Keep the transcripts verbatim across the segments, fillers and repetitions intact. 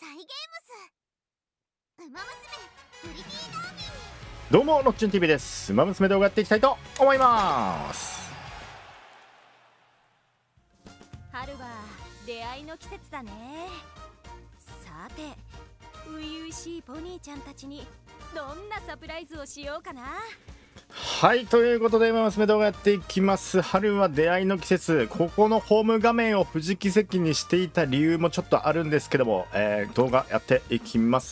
サイゲームスウマ娘プリティダービー。 どうもロッチン ティーブイ です。ウマ娘動画やっていきたいと思います。 春は出会いの季節だね。さて初々しいポニーちゃんたちにどんなサプライズをしようかな。 はい、ということでウマ娘動画やっていきます。春は出会いの季節。ここのホーム画面を藤木席にしていた理由もちょっとあるんですけども、えー、動画やっていきます。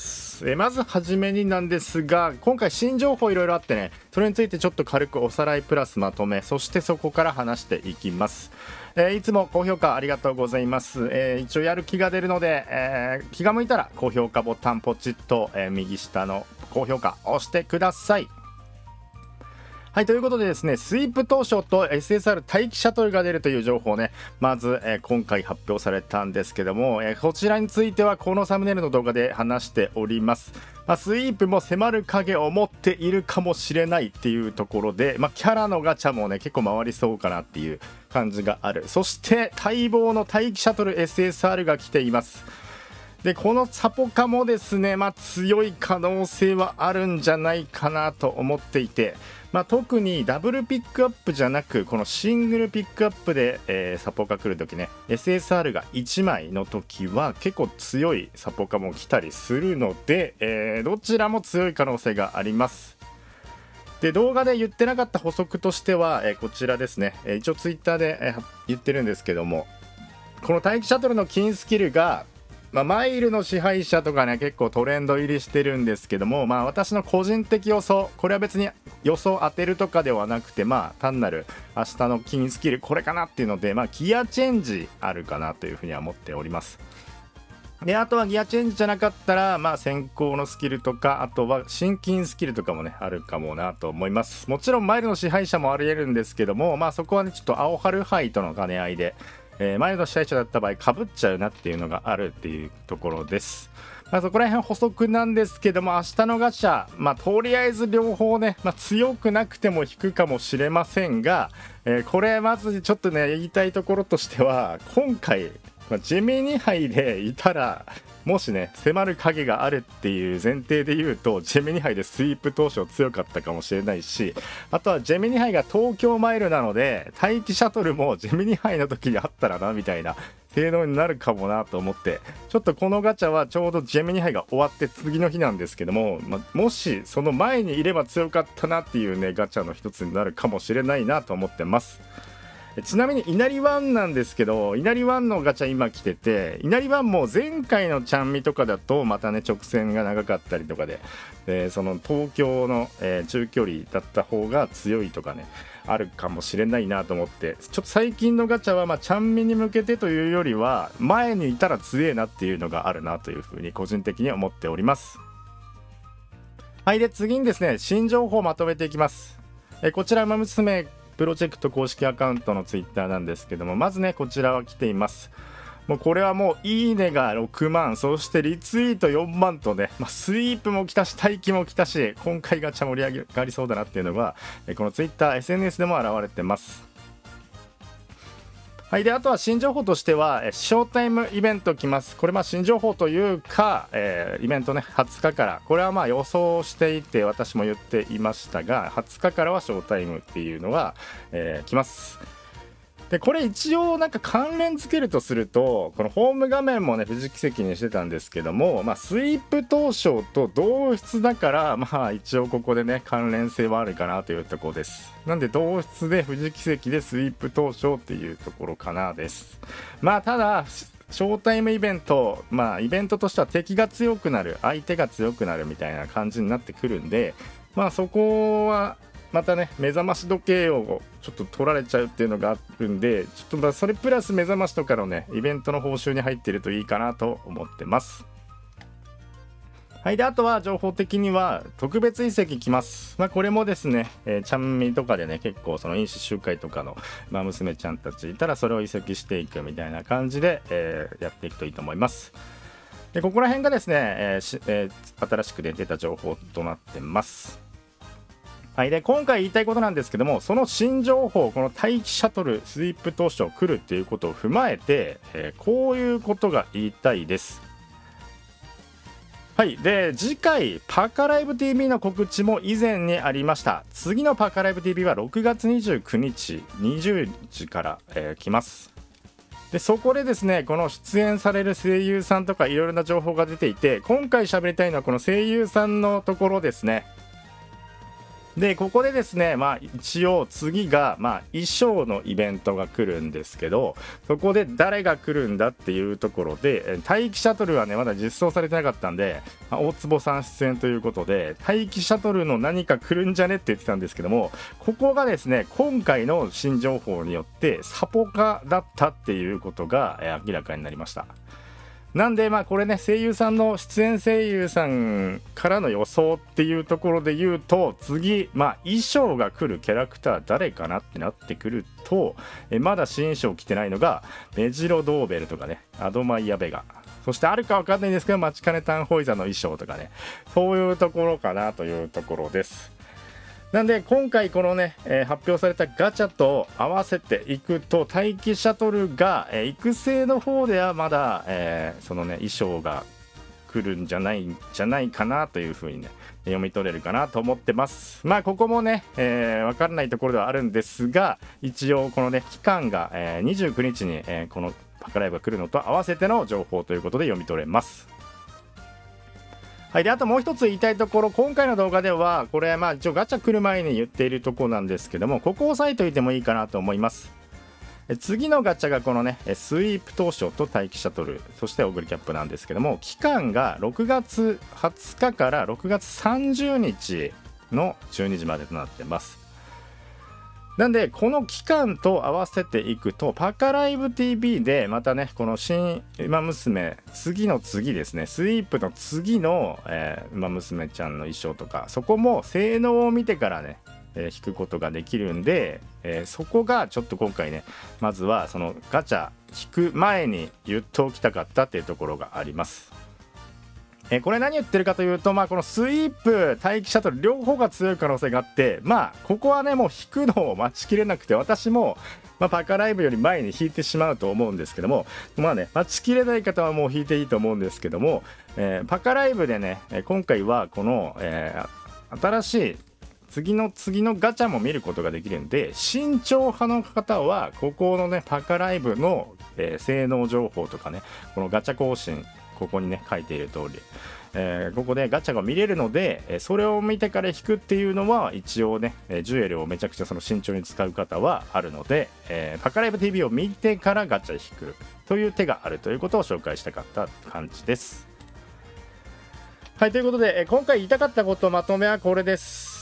えー、まずはじめになんですが、今回新情報いろいろあってね、それについてちょっと軽くおさらいプラスまとめ、そしてそこから話していきます。えー、いつも高評価ありがとうございます。えー、一応やる気が出るので、えー、気が向いたら高評価ボタンポチッと、えー、右下の高評価押してください。はい、ということでですね、スイープ当初と エスエスアール 待機シャトルが出るという情報をね、まず、えー、今回発表されたんですけども、えー、こちらについてはこのサムネイルの動画で話しております。まあ、スイープも迫る影を持っているかもしれないっていうところで、まあ、キャラのガチャもね結構回りそうかなっていう感じがある。そして待望の待機シャトル エスエスアール が来ています。でこのサポカもですね、まあ、強い可能性はあるんじゃないかなと思っていて、まあ、特にダブルピックアップじゃなくこのシングルピックアップで、えー、サポカ来るときね エスエスアール がいちまいのときは結構強いサポカも来たりするので、えー、どちらも強い可能性があります。で動画で言ってなかった補足としては、えー、こちらですね、えー、一応ツイッターで、えー、言ってるんですけども、この待機シャトルの金スキルがまあ、マイルの支配者とかね結構トレンド入りしてるんですけども、まあ、私の個人的予想、これは別に予想当てるとかではなくて、まあ単なる明日の金スキルこれかなっていうので、まあ、ギアチェンジあるかなというふうには思っております。であとはギアチェンジじゃなかったら、まあ、先行のスキルとか、あとは新金スキルとかもねあるかもなと思います。もちろんマイルの支配者もあり得るんですけども、まあ、そこはねちょっと青春杯との兼ね合いで、えー、前の支配者だった場合かぶっちゃうなっていうのがあるっていうところです。まあ、そこら辺補足なんですけども、明日のガチャ、まあ、とりあえず両方ね、まあ、強くなくても引くかもしれませんが、えー、これまずちょっとね言いたいところとしては、今回、まあ、ジェミニ杯でいたらもしね迫る影があるっていう前提で言うと、ジェミニ杯でスイープ当初強かったかもしれないし、あとはジェミニ杯が東京マイルなので待機シャトルもジェミニ杯の時にあったらなみたいな性能になるかもなと思って、ちょっとこのガチャはちょうどジェミニ杯が終わって次の日なんですけども、まあ、もしその前にいれば強かったなっていうねガチャの一つになるかもしれないなと思ってます。ちなみに稲荷ワンなんですけど、稲荷ワンのガチャ今来てて、稲荷ワンも前回のちゃんみとかだとまたね直線が長かったりとかで、でその東京の、えー、中距離だった方が強いとかねあるかもしれないなと思って、ちょっと最近のガチャはまあちゃんみに向けてというよりは前にいたら強えなっていうのがあるなというふうに個人的に思っております。はい、で次にですね新情報をまとめていきます。えこちらウマ娘プロジェクト公式アカウントのツイッターなんですけども、まずねこちらは来ています。もうこれはもういいねがろくまん、そしてリツイートよんまんとね、まあ、スイープも来たし待機も来たし、今回ガチャ盛り上がりそうだなっていうのがこのツイッター エスエヌエス でも現れてます。はい、であとは新情報としてはショータイムイベント来ます。これまあ新情報というか、えー、イベントねはつかから、これはまあ予想していて私も言っていましたが、はつかからはショータイムっていうのが、えー、来ます。でこれ一応なんか関連つけるとすると、このホーム画面もね藤木席にしてたんですけども、まあ、スイープ当初と同室だから、まあ一応ここでね関連性はあるかなというところです。なんで同室で藤木席でスイープ当初っていうところかなです。まあただショータイムイベント、まあイベントとしては敵が強くなる、相手が強くなるみたいな感じになってくるんで、まあそこはまたね目覚まし時計をちょっと取られちゃうっていうのがあるんで、ちょっとまあそれプラス目覚ましとかのねイベントの報酬に入ってるといいかなと思ってます。はい、であとは情報的には特別遺跡来ます。まあ、これもですね、えー、ちゃんみとかでね結構その飲酒集会とかの、まあ、娘ちゃんたちいたらそれを移籍していくみたいな感じで、えー、やっていくといいと思います。でここら辺がですね、えーしえー、新しく出てた情報となってます。はい、で今回言いたいことなんですけども、その新情報、この待機シャトルスイープ当初来るっていうことを踏まえて、えー、こういうことが言いたいです。 はい、で次回パカライブ ティーブイ の告知も以前にありました。次のパカライブ ティーブイ はろくがつにじゅうくにちにじゅうじから、えー、来ます。でそこでですね、この出演される声優さんとかいろいろな情報が出ていて、今回喋りたいのはこの声優さんのところですね。でここでですね、まあ一応次が、まあ、衣装のイベントが来るんですけど、そこで誰が来るんだっていうところで、待機シャトルはねまだ実装されてなかったんで、まあ、大坪さん出演ということで、待機シャトルの何か来るんじゃねって言ってたんですけども、ここがですね今回の新情報によってサポカだったっていうことがえ明らかになりました。なんでまあこれね、声優さんの出演声優さんからの予想っていうところで言うと、次まあ衣装が来るキャラクター誰かなってなってくると、えまだ新衣装着てないのがメジロドーベルとかね、アドマイヤベガ、そしてあるか分かんないんですけどマチカネタンホイザの衣装とかね、そういうところかなというところです。なんで今回このね、えー、発表されたガチャと合わせていくと、待機シャトルが、えー、育成の方ではまだ、えー、そのね衣装が来るんじゃないんじゃないかなというふうにね読み取れるかなと思ってます。まあここもね、えー、分からないところではあるんですが、一応このね期間が、えー、にじゅうくにちに、えー、このパカライブが来るのと合わせての情報ということで読み取れます。はい、であともう一つ言いたいところ、今回の動画ではこれまあ一応ガチャ来る前に言っているところなんですけども、ここを押さえておいてもいいかなと思います。え次のガチャがこのねスイープ当初と待機シャトル、そしてオグリキャップなんですけども、期間がろくがつはつかからろくがつさんじゅうにちのじゅうにじまでとなってます。なんでこの期間と合わせていくと、パカライブ ティーブイ でまたねこの新馬娘次の次ですね、スイープの次の、えー、馬娘ちゃんの衣装とか、そこも性能を見てからね、えー、引くことができるんで、えー、そこがちょっと今回ねまずはそのガチャ引く前に言っておきたかったっていうところがあります。えこれ何言ってるかというと、まあ、このスイープ待機シャトル両方が強い可能性があって、まあここはねもう引くのを待ちきれなくて、私も、まあ、パカライブより前に引いてしまうと思うんですけども、まあね待ちきれない方はもう引いていいと思うんですけども、えー、パカライブでね今回はこの、えー、新しい次の次のガチャも見ることができるんで、慎重派の方はここのねパカライブの、えー、性能情報とかね、このガチャ更新ここにね書いている通り、えー、ここでガチャが見れるので、えー、それを見てから引くっていうのは一応ね、えー、ジュエルをめちゃくちゃその慎重に使う方はあるので、えー、パカライブ ティーブイ を見てからガチャ引くという手があるということを紹介したかった感じです。はい、ということで、えー、今回言いたかったことまとめはこれです。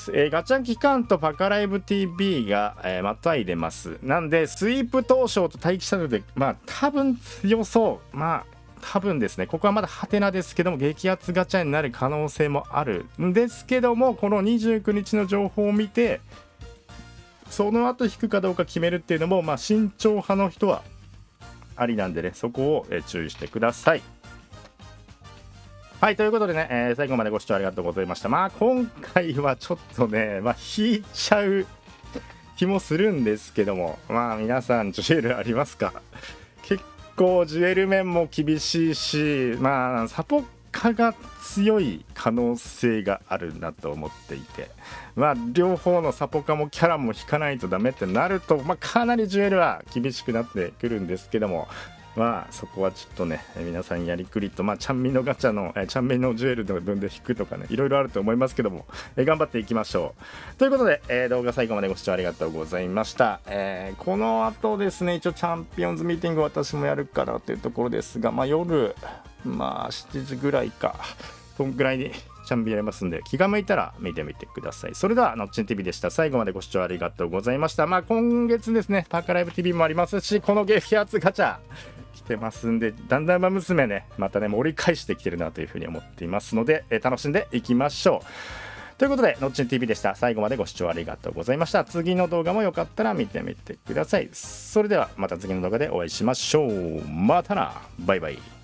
えー、ガチャ期間とパカライブ ティーブイ が、えー、またいでます。なんでスイープ当初と待機シャトルでまあ多分強そう、まあ多分ですね、ここはまだハテナですけども激アツガチャになる可能性もあるんですけども、このにじゅうくにちの情報を見てその後引くかどうか決めるっていうのも、まあ慎重派の人はありなんでね、そこを、え注意してください。はい、ということでね、えー、最後までご視聴ありがとうございました。まあ今回はちょっとね、まあ引いちゃう気もするんですけども、まあ皆さんジュエルありますか？結構ジュエル面も厳しいし、まあサポカが強い可能性があるなと思っていて、まあ両方のサポカもキャラも引かないとダメってなると、まあかなりジュエルは厳しくなってくるんですけども、まあそこはちょっとね皆さんやりくりと、まあちゃんみのガチャのえちゃんみのジュエルの分で引くとかね、いろいろあると思いますけども、え頑張っていきましょうということで、えー、動画最後までご視聴ありがとうございました。えー、この後ですね、一応チャンピオンズミーティング私もやるかなというところですが、まあ夜まあしちじぐらいかそんぐらいにチャンピオンやりますんで、気が向いたら見てみてください。それではのっちん ティーブイ でした。最後までご視聴ありがとうございました。まあ今月ですねパカライブ ティーブイ もありますし、この激アツガチャ来てますんで、だんだん馬娘ねまたね盛り返してきてるなというふうに思っていますので、え楽しんでいきましょうということで、のっちん ティーブイ でした。最後までご視聴ありがとうございました。次の動画もよかったら見てみてください。それではまた次の動画でお会いしましょう。またな、バイバイ。